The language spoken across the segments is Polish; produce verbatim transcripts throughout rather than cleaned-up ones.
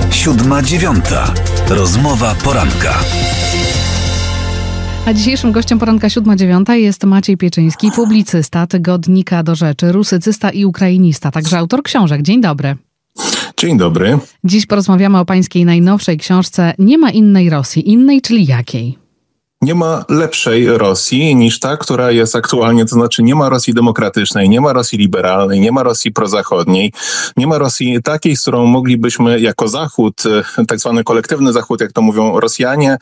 Siódma dziewiąta. Rozmowa poranka. A dzisiejszym gościem poranka siódma dziewiąta jest Maciej Pieczyński, publicysta tygodnika Do Rzeczy, rusycysta i ukrainista, także autor książek. Dzień dobry. Dzień dobry. Dziś porozmawiamy o pańskiej najnowszej książce Nie ma innej Rosji. Innej, czyli jakiej? Nie ma lepszej Rosji niż ta, która jest aktualnie, to znaczy nie ma Rosji demokratycznej, nie ma Rosji liberalnej, nie ma Rosji prozachodniej, nie ma Rosji takiej, z którą moglibyśmy jako Zachód, tak zwany kolektywny Zachód, jak to mówią Rosjanie,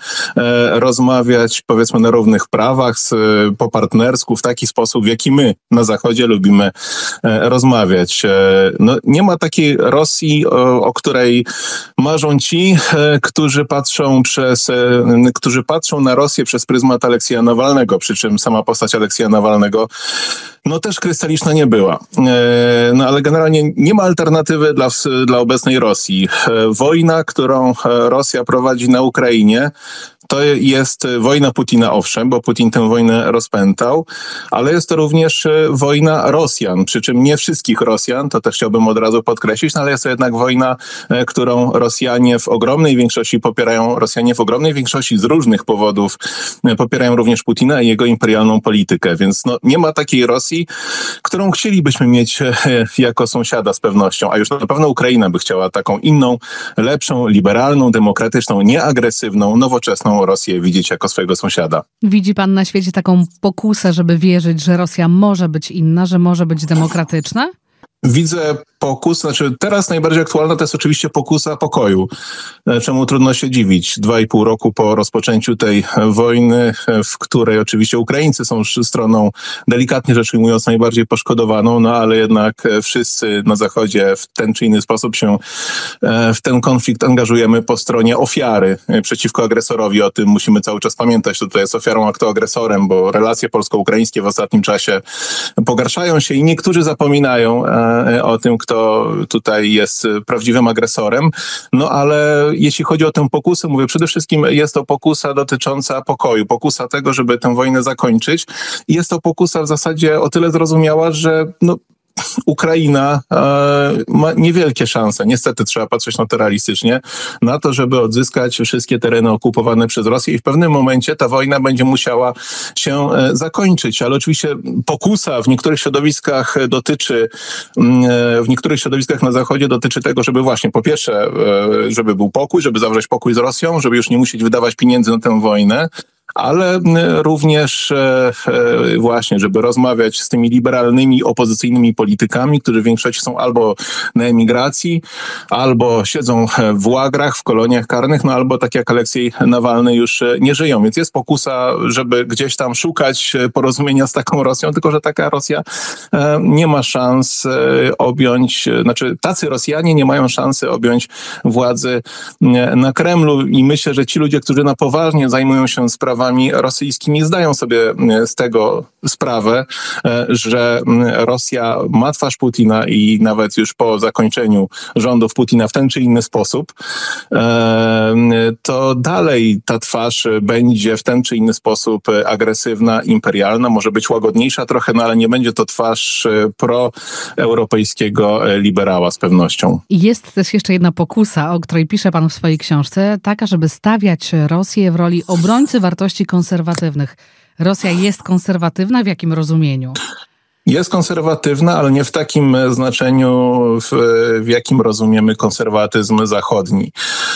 rozmawiać powiedzmy na równych prawach, po partnersku, w taki sposób, w jaki my na Zachodzie lubimy rozmawiać. No, nie ma takiej Rosji, o, o której marzą ci, którzy patrzą przez, którzy patrzą na Rosję przez pryzmat Aleksieja Nawalnego, przy czym sama postać Aleksieja Nawalnego no też krystaliczna nie była. No ale generalnie nie ma alternatywy dla, dla obecnej Rosji. Wojna, którą Rosja prowadzi na Ukrainie, to jest wojna Putina, owszem, bo Putin tę wojnę rozpętał, ale jest to również wojna Rosjan, przy czym nie wszystkich Rosjan, to też chciałbym od razu podkreślić, no ale jest to jednak wojna, którą Rosjanie w ogromnej większości popierają, Rosjanie w ogromnej większości z różnych powodów popierają również Putina i jego imperialną politykę, więc no, nie ma takiej Rosji, którą chcielibyśmy mieć jako sąsiada z pewnością, a już na pewno Ukraina by chciała taką inną, lepszą, liberalną, demokratyczną, nieagresywną, nowoczesną Rosję widzieć jako swojego sąsiada. Widzi pan na świecie taką pokusę, żeby wierzyć, że Rosja może być inna, że może być demokratyczna? Widzę pokus, znaczy teraz najbardziej aktualna to jest oczywiście pokusa pokoju, czemu trudno się dziwić. Dwa i pół roku po rozpoczęciu tej wojny, w której oczywiście Ukraińcy są stroną, delikatnie rzecz ujmując, najbardziej poszkodowaną, no ale jednak wszyscy na Zachodzie w ten czy inny sposób się w ten konflikt angażujemy po stronie ofiary przeciwko agresorowi. O tym musimy cały czas pamiętać. To tutaj jest ofiarą, a kto agresorem, bo relacje polsko-ukraińskie w ostatnim czasie pogarszają się i niektórzy zapominają o tym, kto tutaj jest prawdziwym agresorem. No ale jeśli chodzi o tę pokusę, mówię, przede wszystkim jest to pokusa dotycząca pokoju, pokusa tego, żeby tę wojnę zakończyć. I jest to pokusa w zasadzie o tyle zrozumiała, że no, Ukraina e, ma niewielkie szanse, niestety trzeba patrzeć na to realistycznie, na to, żeby odzyskać wszystkie tereny okupowane przez Rosję i w pewnym momencie ta wojna będzie musiała się e, zakończyć, ale oczywiście pokusa w niektórych środowiskach dotyczy, e, w niektórych środowiskach na Zachodzie dotyczy tego, żeby właśnie po pierwsze, e, żeby był pokój, żeby zawrzeć pokój z Rosją, żeby już nie musieć wydawać pieniędzy na tę wojnę, ale również e, właśnie, żeby rozmawiać z tymi liberalnymi, opozycyjnymi politykami, którzy w większości są albo na emigracji, albo siedzą w łagrach, w koloniach karnych, no albo tak jak Aleksiej Nawalny już nie żyją. Więc jest pokusa, żeby gdzieś tam szukać porozumienia z taką Rosją, tylko że taka Rosja e, nie ma szans e, objąć, znaczy tacy Rosjanie nie mają szansy objąć władzy e, na Kremlu i myślę, że ci ludzie, którzy na poważnie zajmują się sprawami rosyjskimi, zdają sobie z tego sprawę, że Rosja ma twarz Putina i nawet już po zakończeniu rządów Putina w ten czy inny sposób, to dalej ta twarz będzie w ten czy inny sposób agresywna, imperialna, może być łagodniejsza trochę, no ale nie będzie to twarz proeuropejskiego liberała z pewnością. Jest też jeszcze jedna pokusa, o której pisze pan w swojej książce, taka, żeby stawiać Rosję w roli obrońcy wartości konserwatywnych. Rosja jest konserwatywna w jakim rozumieniu? Jest konserwatywna, ale nie w takim znaczeniu, w, w jakim rozumiemy konserwatyzm zachodni.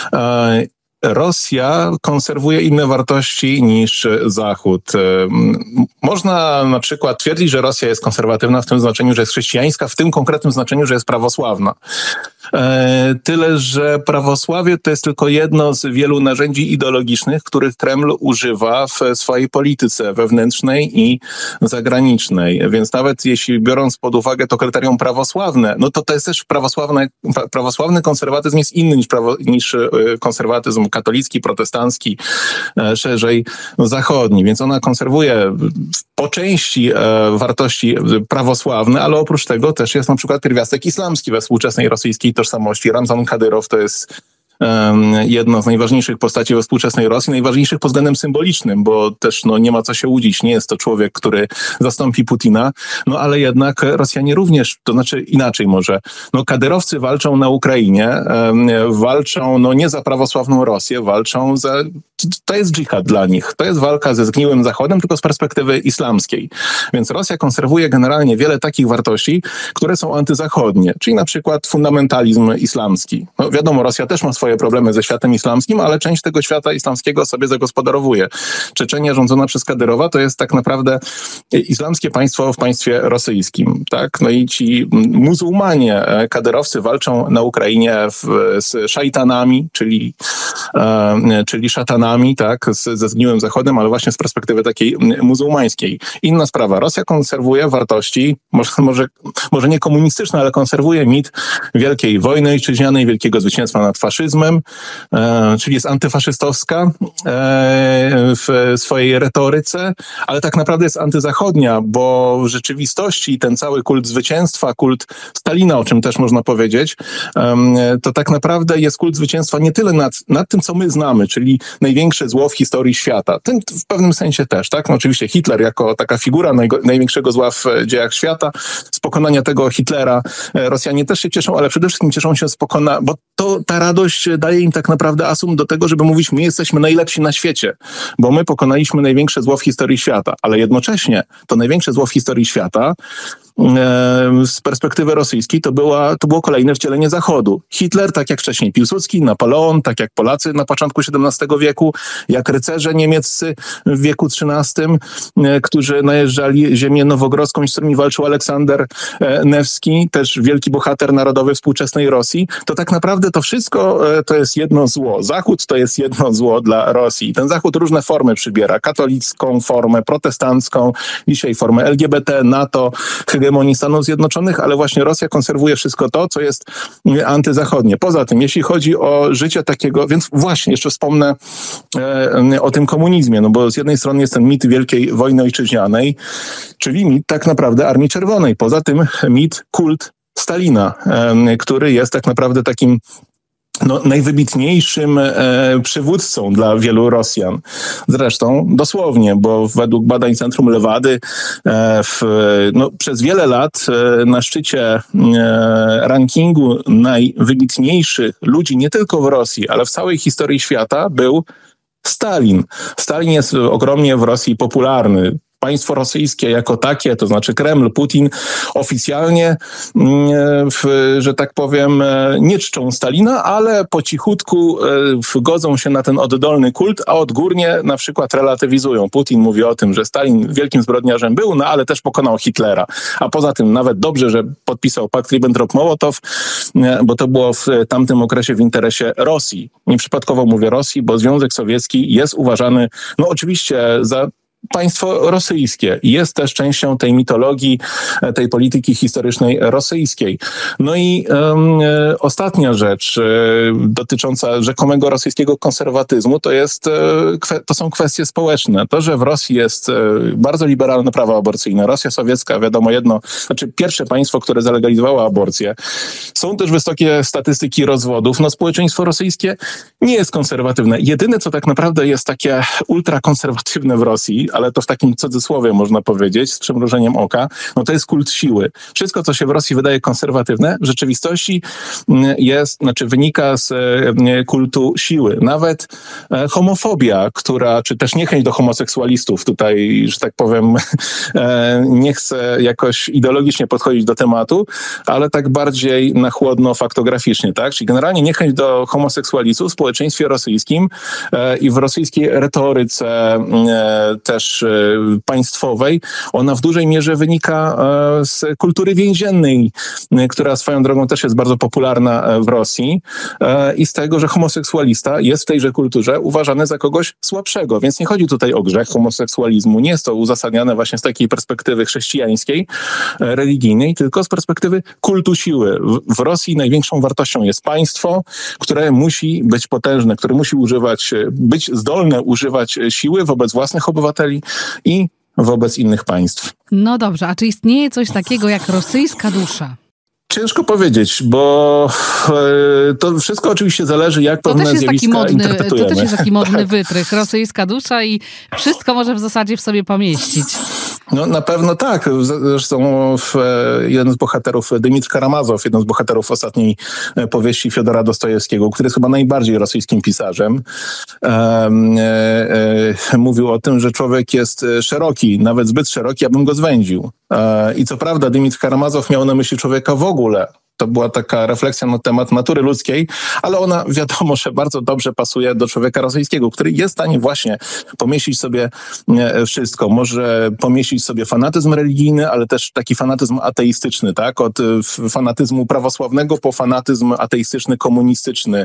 Rosja konserwuje inne wartości niż Zachód. Można na przykład twierdzić, że Rosja jest konserwatywna w tym znaczeniu, że jest chrześcijańska, w tym konkretnym znaczeniu, że jest prawosławna. Tyle, że prawosławie to jest tylko jedno z wielu narzędzi ideologicznych, których Kreml używa w swojej polityce wewnętrznej i zagranicznej. Więc nawet jeśli biorąc pod uwagę to kryterium prawosławne, no to to jest też prawosławne, prawosławny konserwatyzm jest inny niż, prawo, niż konserwatyzm katolicki, protestancki, szerzej zachodni. Więc ona konserwuje po części wartości prawosławne, ale oprócz tego też jest na przykład pierwiastek islamski we współczesnej rosyjskiej tożsamości. Ramzan Kadyrow to jest jedno z najważniejszych postaci we współczesnej Rosji, najważniejszych pod względem symbolicznym, bo też no, nie ma co się łudzić, nie jest to człowiek, który zastąpi Putina, no ale jednak Rosjanie również, to znaczy inaczej może, no kadyrowcy walczą na Ukrainie, walczą no nie za prawosławną Rosję, walczą za, to jest dżihad dla nich, to jest walka ze zgniłym Zachodem, tylko z perspektywy islamskiej. Więc Rosja konserwuje generalnie wiele takich wartości, które są antyzachodnie, czyli na przykład fundamentalizm islamski. No wiadomo, Rosja też ma swoje problemy ze światem islamskim, ale część tego świata islamskiego sobie zagospodarowuje. Czeczenia rządzona przez Kadyrowa to jest tak naprawdę islamskie państwo w państwie rosyjskim, tak? No i ci muzułmanie, kadyrowcy walczą na Ukrainie w, z szajtanami, czyli, e, czyli szatanami, tak? Z, ze zgniłym Zachodem, ale właśnie z perspektywy takiej muzułmańskiej. Inna sprawa, Rosja konserwuje wartości, może, może, może nie komunistyczne, ale konserwuje mit wielkiej wojny ojczyźnianej, wielkiego zwycięstwa nad faszyzmem, e, czyli jest antyfaszystowska e, w swojej retoryce, ale tak naprawdę jest antyzachodnia, bo w rzeczywistości ten cały kult zwycięstwa, kult Stalina, o czym też można powiedzieć, e, to tak naprawdę jest kult zwycięstwa nie tyle nad, nad tym, co my znamy, czyli największe zło w historii świata. Tym w pewnym sensie też, tak? No oczywiście Hitler jako taka figura najgo, największego zła w dziejach świata. Z pokonania tego Hitlera Rosjanie też się cieszą, ale przede wszystkim cieszą się z pokonania, bo to, ta radość daje im tak naprawdę asum do tego, żeby mówić, my jesteśmy najlepsi na świecie, bo my pokonaliśmy największe zło w historii świata, ale jednocześnie to największe zło w historii świata z perspektywy rosyjskiej to, była, to było kolejne wcielenie Zachodu. Hitler, tak jak wcześniej Piłsudski, Napoleon, tak jak Polacy na początku siedemnastego wieku, jak rycerze niemieccy w wieku trzynastym, którzy najeżdżali ziemię nowogrodzką, z którymi walczył Aleksander Newski, też wielki bohater narodowy współczesnej Rosji, to tak naprawdę to wszystko to jest jedno zło. Zachód to jest jedno zło dla Rosji. Ten Zachód różne formy przybiera. Katolicką formę, protestancką, dzisiaj formę L G B T, NATO, hegemonii Stanów Zjednoczonych, ale właśnie Rosja konserwuje wszystko to, co jest antyzachodnie. Poza tym, jeśli chodzi o życie takiego, więc właśnie jeszcze wspomnę e, o tym komunizmie, no bo z jednej strony jest ten mit Wielkiej Wojny Ojczyźnianej, czyli mit tak naprawdę Armii Czerwonej. Poza tym mit, kult Stalina, e, który jest tak naprawdę takim no, najwybitniejszym e, przywódcą dla wielu Rosjan. Zresztą dosłownie, bo według badań Centrum Lewady e, w, no, przez wiele lat e, na szczycie e, rankingu najwybitniejszych ludzi nie tylko w Rosji, ale w całej historii świata był Stalin. Stalin jest ogromnie w Rosji popularny. Państwo rosyjskie jako takie, to znaczy Kreml, Putin oficjalnie, w, że tak powiem, nie czczą Stalina, ale po cichutku godzą się na ten oddolny kult, a odgórnie na przykład relatywizują. Putin mówi o tym, że Stalin wielkim zbrodniarzem był, no ale też pokonał Hitlera. A poza tym nawet dobrze, że podpisał pakt Ribbentrop-Mołotow, bo to było w tamtym okresie w interesie Rosji. Nieprzypadkowo mówię Rosji, bo Związek Sowiecki jest uważany, no oczywiście za państwo rosyjskie jest też częścią tej mitologii, tej polityki historycznej rosyjskiej. No i um, ostatnia rzecz e, dotycząca rzekomego rosyjskiego konserwatyzmu to jest, e, kwe, to są kwestie społeczne. To, że w Rosji jest e, bardzo liberalne prawo aborcyjne. Rosja sowiecka, wiadomo jedno, znaczy pierwsze państwo, które zalegalizowało aborcję. Są też wysokie statystyki rozwodów. No społeczeństwo rosyjskie nie jest konserwatywne. Jedyne, co tak naprawdę jest takie ultrakonserwatywne w Rosji, ale to w takim cudzysłowie można powiedzieć, z przymrużeniem oka, no to jest kult siły. Wszystko, co się w Rosji wydaje konserwatywne, w rzeczywistości jest, znaczy wynika z kultu siły. Nawet homofobia, która, czy też niechęć do homoseksualistów, tutaj, że tak powiem, nie chcę jakoś ideologicznie podchodzić do tematu, ale tak bardziej na chłodno faktograficznie, tak? Czyli generalnie niechęć do homoseksualistów w społeczeństwie rosyjskim i w rosyjskiej retoryce też państwowej, ona w dużej mierze wynika z kultury więziennej, która swoją drogą też jest bardzo popularna w Rosji i z tego, że homoseksualista jest w tejże kulturze uważany za kogoś słabszego. Więc nie chodzi tutaj o grzech homoseksualizmu. Nie jest to uzasadniane właśnie z takiej perspektywy chrześcijańskiej, religijnej, tylko z perspektywy kultu siły. W, w Rosji największą wartością jest państwo, które musi być potężne, które musi używać, być zdolne używać siły wobec własnych obywateli i wobec innych państw. No dobrze, a czy istnieje coś takiego jak rosyjska dusza? Ciężko powiedzieć, bo to wszystko oczywiście zależy, jak to pewne też jest zjawiska taki modny, interpretujemy. To też jest taki modny wytrych, rosyjska dusza i wszystko może w zasadzie w sobie pomieścić. No na pewno tak. Zresztą jeden z bohaterów, Dmitr Karamazow, jeden z bohaterów ostatniej powieści Fiodora Dostojewskiego, który jest chyba najbardziej rosyjskim pisarzem, e, e, mówił o tym, że człowiek jest szeroki, nawet zbyt szeroki, abym go zwędził. E, I co prawda Dmitr Karamazow miał na myśli człowieka w ogóle. To była taka refleksja na temat natury ludzkiej, ale ona wiadomo, że bardzo dobrze pasuje do człowieka rosyjskiego, który jest w stanie właśnie pomieścić sobie wszystko. Może pomieścić sobie fanatyzm religijny, ale też taki fanatyzm ateistyczny, tak? Od fanatyzmu prawosławnego po fanatyzm ateistyczny, komunistyczny.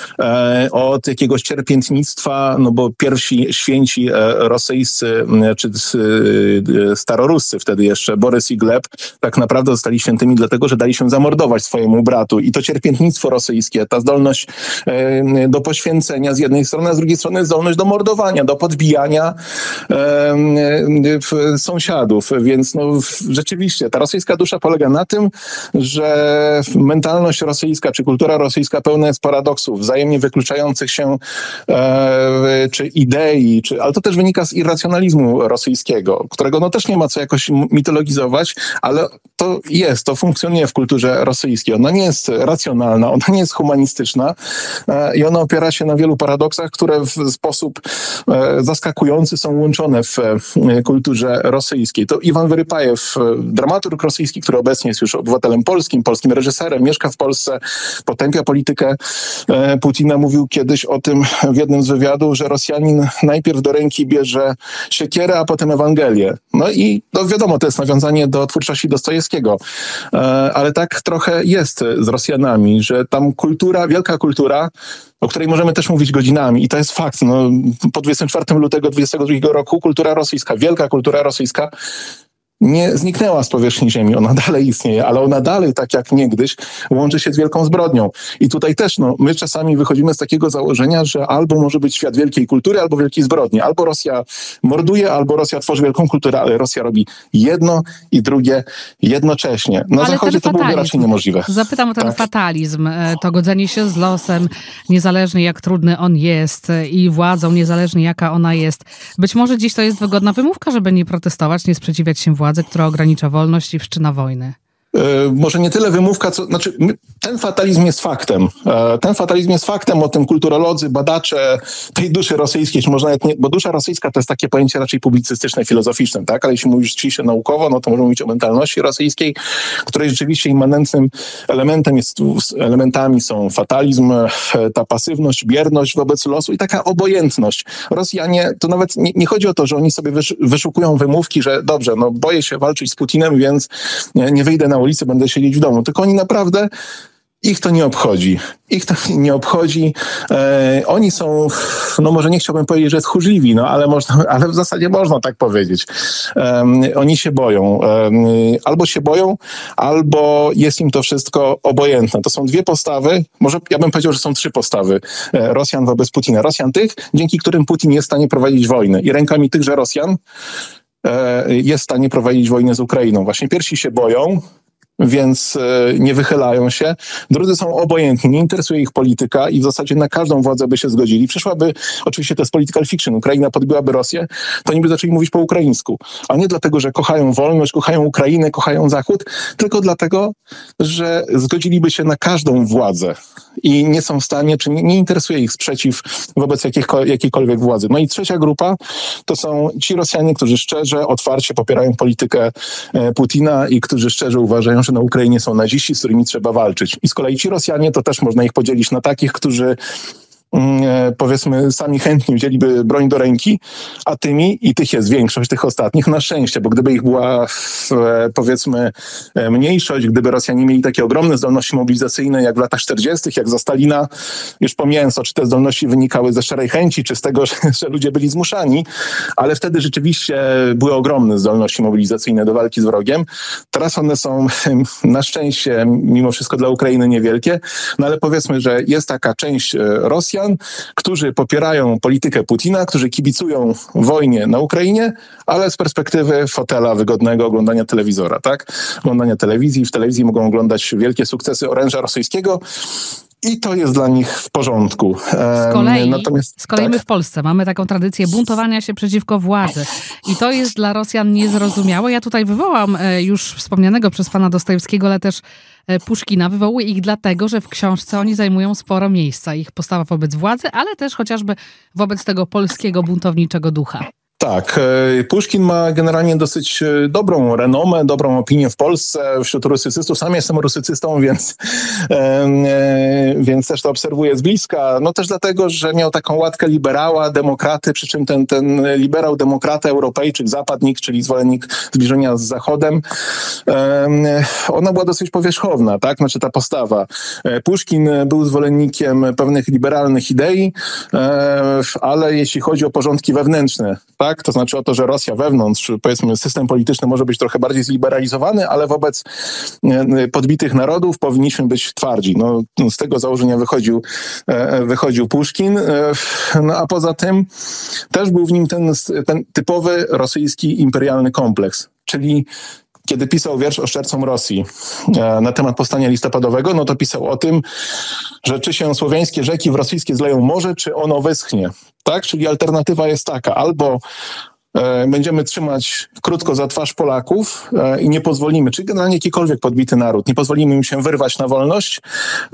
Od jakiegoś cierpiętnictwa, no bo pierwsi święci rosyjscy, czy staroruscy wtedy jeszcze, Borys i Gleb, tak naprawdę zostali świętymi dlatego, że dali się zamordować swojemu bratu. I to cierpiętnictwo rosyjskie, ta zdolność e, do poświęcenia z jednej strony, a z drugiej strony zdolność do mordowania, do podbijania e, e, sąsiadów. Więc no, w, rzeczywiście ta rosyjska dusza polega na tym, że mentalność rosyjska, czy kultura rosyjska pełna jest paradoksów, wzajemnie wykluczających się e, czy idei, czy, ale to też wynika z irracjonalizmu rosyjskiego, którego no też nie ma co jakoś mitologizować, ale to jest, to funkcjonuje w kulturze rosyjskiej. Ona nie jest racjonalna, ona nie jest humanistyczna e, i ona opiera się na wielu paradoksach, które w sposób e, zaskakujący są łączone w e, kulturze rosyjskiej. To Iwan Wyrypajew, e, dramaturg rosyjski, który obecnie jest już obywatelem polskim, polskim reżyserem, mieszka w Polsce, potępia politykę e, Putina, mówił kiedyś o tym w jednym z wywiadów, że Rosjanin najpierw do ręki bierze siekierę, a potem Ewangelię. No i no wiadomo, to jest nawiązanie do twórczości Dostojewskiego, e, ale tak trochę jest z Rosjanami, że tam kultura, wielka kultura, o której możemy też mówić godzinami i to jest fakt. No, po dwudziestego czwartego lutego dwudziestego drugiego roku kultura rosyjska, wielka kultura rosyjska nie zniknęła z powierzchni ziemi. Ona dalej istnieje, ale ona dalej, tak jak niegdyś, łączy się z wielką zbrodnią. I tutaj też, no, my czasami wychodzimy z takiego założenia, że albo może być świat wielkiej kultury, albo wielkiej zbrodni. Albo Rosja morduje, albo Rosja tworzy wielką kulturę, ale Rosja robi jedno i drugie jednocześnie. Na ale Zachodzie to byłoby raczej niemożliwe. Zapytam o ten tak? fatalizm, to godzenie się z losem, niezależnie jak trudny on jest i władzą, niezależnie jaka ona jest. Być może dziś to jest wygodna wymówka, żeby nie protestować, nie sprzeciwiać się władzy, która ogranicza wolność i wszczyna wojny. Może nie tyle wymówka, co... Znaczy, ten fatalizm jest faktem. Ten fatalizm jest faktem, o tym kulturolodzy, badacze tej duszy rosyjskiej, czy może nawet nie, bo dusza rosyjska to jest takie pojęcie raczej publicystyczne, filozoficzne, tak? Ale jeśli mówisz ściśle naukowo, no to możemy mówić o mentalności rosyjskiej, której rzeczywiście immanentnym elementem jest, elementami są fatalizm, ta pasywność, bierność wobec losu i taka obojętność. Rosjanie, to nawet nie, nie chodzi o to, że oni sobie wysz, wyszukują wymówki, że dobrze, no boję się walczyć z Putinem, więc nie, nie wyjdę na ulicy, będę siedzieć w domu. Tylko oni naprawdę, ich to nie obchodzi. Ich to nie obchodzi. E, oni są, no może nie chciałbym powiedzieć, że tchórzliwi, no ale, można, ale w zasadzie można tak powiedzieć. E, oni się boją. E, albo się boją, albo jest im to wszystko obojętne. To są dwie postawy, może ja bym powiedział, że są trzy postawy e, Rosjan wobec Putina. Rosjan tych, dzięki którym Putin jest w stanie prowadzić wojnę. I rękami tychże Rosjan e, jest w stanie prowadzić wojnę z Ukrainą. Właśnie pierwsi się boją, więc nie wychylają się. Drudzy są obojętni, nie interesuje ich polityka i w zasadzie na każdą władzę by się zgodzili. Przyszłaby, oczywiście to jest political fiction, Ukraina podbiłaby Rosję, to oni by zaczęli mówić po ukraińsku. A nie dlatego, że kochają wolność, kochają Ukrainę, kochają Zachód, tylko dlatego, że zgodziliby się na każdą władzę i nie są w stanie, czy nie, nie interesuje ich sprzeciw wobec jakiejkolwiek władzy. No i trzecia grupa to są ci Rosjanie, którzy szczerze, otwarcie popierają politykę Putina i którzy szczerze uważają, że na Ukrainie są naziści, z którymi trzeba walczyć. I z kolei ci Rosjanie to też można ich podzielić na takich, którzy powiedzmy sami chętnie wzięliby broń do ręki, a tymi, i tych jest większość, tych ostatnich, na szczęście, bo gdyby ich była powiedzmy mniejszość, gdyby Rosjanie mieli takie ogromne zdolności mobilizacyjne jak w latach czterdziestych, jak za Stalina, już pomijając to, czy te zdolności wynikały ze szczerej chęci, czy z tego, że, że ludzie byli zmuszani, ale wtedy rzeczywiście były ogromne zdolności mobilizacyjne do walki z wrogiem. Teraz one są na szczęście mimo wszystko dla Ukrainy niewielkie, no ale powiedzmy, że jest taka część Rosjan, Rosjan, którzy popierają politykę Putina, którzy kibicują wojnie na Ukrainie, ale z perspektywy fotela wygodnego oglądania telewizora, tak? Oglądania telewizji. W telewizji mogą oglądać wielkie sukcesy oręża rosyjskiego i to jest dla nich w porządku. Z kolei, Natomiast, z kolei tak? my w Polsce mamy taką tradycję buntowania się przeciwko władzy. I to jest dla Rosjan niezrozumiałe. Ja tutaj wywołam już wspomnianego przez pana Dostojewskiego, ale też Puszkina. Wywołuję ich dlatego, że w książce oni zajmują sporo miejsca. Ich postawa wobec władzy, ale też chociażby wobec tego polskiego buntowniczego ducha. Tak, Puszkin ma generalnie dosyć dobrą renomę, dobrą opinię w Polsce wśród rusycystów. Sam jestem rusycystą, więc, więc też to obserwuję z bliska. No też dlatego, że miał taką łatkę liberała, demokraty, przy czym ten, ten liberał, demokrata, Europejczyk, zapadnik, czyli zwolennik zbliżenia z Zachodem, ona była dosyć powierzchowna, tak? Znaczy ta postawa. Puszkin był zwolennikiem pewnych liberalnych idei, ale jeśli chodzi o porządki wewnętrzne, tak? To znaczy o to, że Rosja wewnątrz, powiedzmy, system polityczny może być trochę bardziej zliberalizowany, ale wobec podbitych narodów powinniśmy być twardzi. No, z tego założenia wychodził, wychodził Puszkin. No, a poza tym też był w nim ten, ten typowy rosyjski imperialny kompleks, czyli kiedy pisał wiersz Oszczercom Rosji na temat powstania listopadowego, no to pisał o tym, że czy się słowiańskie rzeki w rosyjskie zleją morze, czy ono wyschnie. Tak? Czyli alternatywa jest taka, albo e, będziemy trzymać krótko za twarz Polaków e, i nie pozwolimy, czy generalnie jakikolwiek podbity naród, nie pozwolimy im się wyrwać na wolność,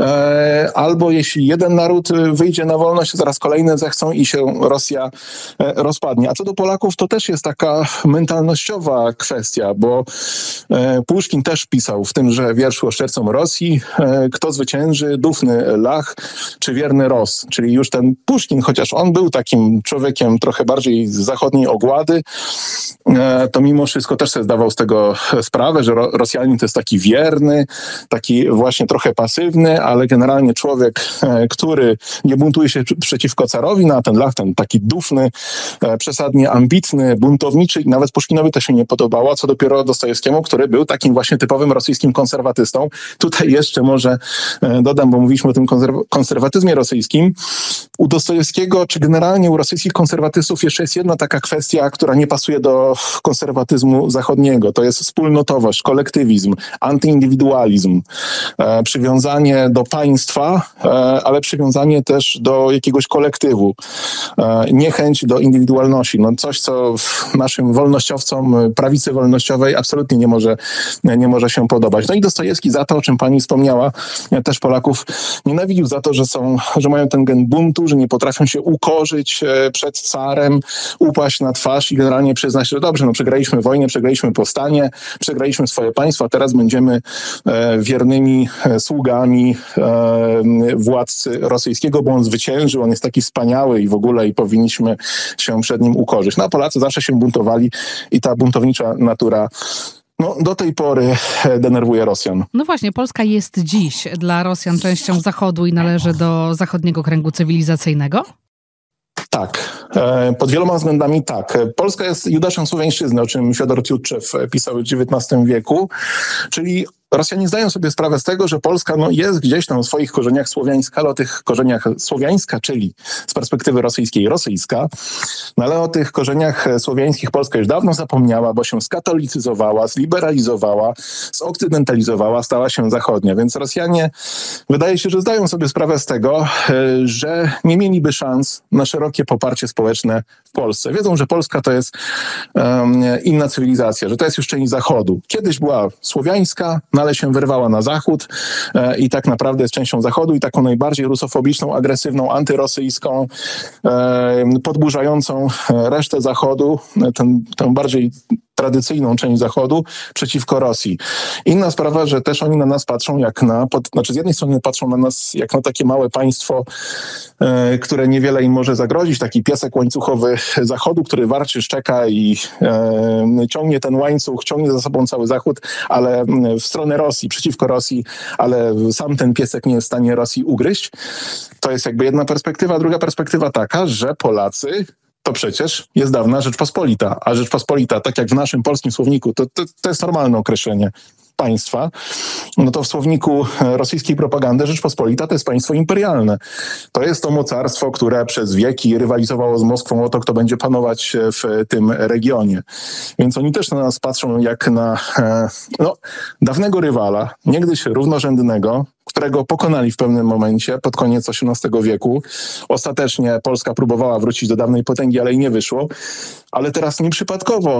e, albo jeśli jeden naród wyjdzie na wolność, zaraz kolejne zechcą i się Rosja e, rozpadnie. A co do Polaków, to też jest taka mentalnościowa kwestia, bo e, Puszkin też pisał w tymże wierszu Oszczercom Rosji, e, kto zwycięży, dufny Lach, czy wierny Ros. Czyli już ten Puszkin, chociaż on był takim człowiekiem trochę bardziej z zachodniej ogłady, to mimo wszystko też sobie zdawał z tego sprawę, że Rosjanin to jest taki wierny, taki właśnie trochę pasywny, ale generalnie człowiek, który nie buntuje się przeciwko carowi, no a ten Lach, ten taki dufny, przesadnie ambitny, buntowniczy i nawet Puszkinowi to się nie podobało, a co dopiero Dostojewskiemu, który był takim właśnie typowym rosyjskim konserwatystą. Tutaj jeszcze może dodam, bo mówiliśmy o tym konserw- konserwatyzmie rosyjskim. U Dostojewskiego, czy generalnie u rosyjskich konserwatystów jeszcze jest jedna taka kwestia, która nie pasuje do konserwatyzmu zachodniego. To jest wspólnotowość, kolektywizm, antyindywidualizm, e, przywiązanie do państwa, e, ale przywiązanie też do jakiegoś kolektywu. E, niechęć do indywidualności. No coś, co naszym wolnościowcom, prawicy wolnościowej absolutnie nie może, nie może się podobać. No i Dostojewski za to, o czym pani wspomniała, też Polaków nienawidził za to, że są, że mają ten gen buntu, że nie potrafią się ukorzyć przed carem, upaść na twarz i generalnie przyznać, że dobrze, no przegraliśmy wojnę, przegraliśmy powstanie, przegraliśmy swoje państwo, a teraz będziemy e, wiernymi e, sługami e, władcy rosyjskiego, bo on zwyciężył, on jest taki wspaniały i w ogóle i powinniśmy się przed nim ukorzyć. No a Polacy zawsze się buntowali i ta buntownicza natura no, do tej pory denerwuje Rosjan. No właśnie, Polska jest dziś dla Rosjan częścią Zachodu i należy do zachodniego kręgu cywilizacyjnego? Tak, pod wieloma względami tak. Polska jest Judaszem słowiańszczyzny, o czym Fiodor Tiutczew pisał w dziewiętnastym wieku, czyli Rosjanie zdają sobie sprawę z tego, że Polska no, jest gdzieś tam w swoich korzeniach słowiańska, ale o tych korzeniach słowiańska, czyli z perspektywy rosyjskiej rosyjska, no, ale o tych korzeniach słowiańskich Polska już dawno zapomniała, bo się skatolicyzowała, zliberalizowała, zokcydentalizowała, stała się zachodnia. Więc Rosjanie wydaje się, że zdają sobie sprawę z tego, że nie mieliby szans na szerokie poparcie społeczne w Polsce. Wiedzą, że Polska to jest um, inna cywilizacja, że to jest już część Zachodu. Kiedyś była słowiańska, no ale się wyrwała na zachód e, i tak naprawdę jest częścią Zachodu i taką najbardziej rusofobiczną, agresywną, antyrosyjską, e, podburzającą resztę Zachodu, ten, tę bardziej tradycyjną część Zachodu przeciwko Rosji. Inna sprawa, że też oni na nas patrzą jak na, pod, znaczy z jednej strony patrzą na nas jak na takie małe państwo, e, które niewiele im może zagrozić, taki piesek łańcuchowy Zachodu, który warczy, szczeka i e, ciągnie ten łańcuch, ciągnie za sobą cały Zachód, ale w stronę Rosji, przeciwko Rosji, ale sam ten piesek nie jest w stanie Rosji ugryźć. To jest jakby jedna perspektywa. Druga perspektywa taka, że Polacy to przecież jest dawna Rzeczpospolita, a Rzeczpospolita, tak jak w naszym polskim słowniku, to, to, to jest normalne określenie. państwa, no to w słowniku rosyjskiej propagandy Rzeczpospolita to jest państwo imperialne. To jest to mocarstwo, które przez wieki rywalizowało z Moskwą o to, kto będzie panować w tym regionie. Więc oni też na nas patrzą jak na no, dawnego rywala, niegdyś równorzędnego, którego pokonali w pewnym momencie pod koniec osiemnastego wieku. Ostatecznie Polska próbowała wrócić do dawnej potęgi, ale jej nie wyszło. Ale teraz nieprzypadkowo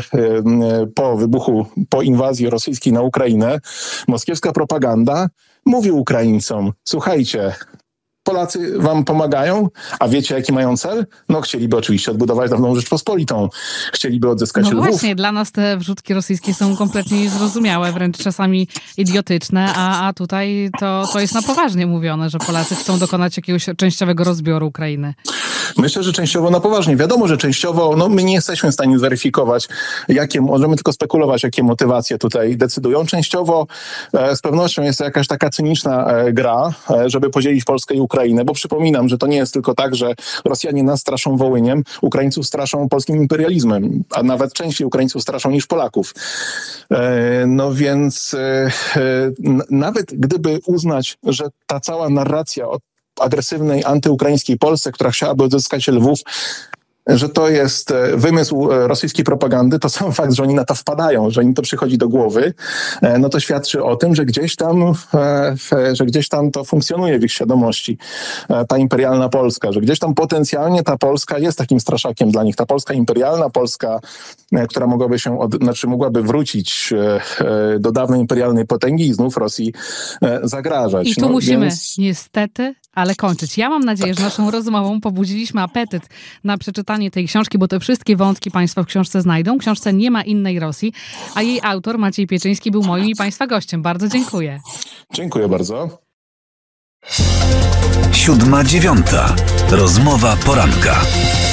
po wybuchu, po inwazji rosyjskiej na Ukrainę, moskiewska propaganda mówi Ukraińcom: słuchajcie, Polacy wam pomagają, a wiecie jaki mają cel? No chcieliby oczywiście odbudować dawną Rzeczpospolitą. Chcieliby odzyskać No Lwów. właśnie, dla nas te wrzutki rosyjskie są kompletnie niezrozumiałe, wręcz czasami idiotyczne, a, a tutaj to, to jest na poważnie mówione, że Polacy chcą dokonać jakiegoś częściowego rozbioru Ukrainy. Myślę, że częściowo na poważnie. Wiadomo, że częściowo no, my nie jesteśmy w stanie zweryfikować, jakie, możemy tylko spekulować, jakie motywacje tutaj decydują. Częściowo e, z pewnością jest to jakaś taka cyniczna e, gra, e, żeby podzielić Polskę i Ukrainę, bo przypominam, że to nie jest tylko tak, że Rosjanie nas straszą Wołyniem, Ukraińców straszą polskim imperializmem, a nawet częściej Ukraińców straszą niż Polaków. E, no więc e, e, nawet gdyby uznać, że ta cała narracja od agresywnej, antyukraińskiej Polsce, która chciałaby odzyskać Lwów, że to jest wymysł rosyjskiej propagandy, to sam fakt, że oni na to wpadają, że im to przychodzi do głowy, no to świadczy o tym, że gdzieś tam, że gdzieś tam to funkcjonuje w ich świadomości, ta imperialna Polska, że gdzieś tam potencjalnie ta Polska jest takim straszakiem dla nich. Ta Polska imperialna, Polska, która mogłaby się, od, znaczy mogłaby wrócić do dawnej imperialnej potęgi i znów Rosji zagrażać. I tu no, musimy więc... niestety, ale kończyć. Ja mam nadzieję, że naszą rozmową pobudziliśmy apetyt na przeczytanie tej książki, bo te wszystkie wątki Państwo w książce znajdą. W książce Nie ma innej Rosji, a jej autor Maciej Pieczyński był moim i Państwa gościem. Bardzo dziękuję. Dziękuję bardzo. Siódma dziewiąta. Rozmowa poranka.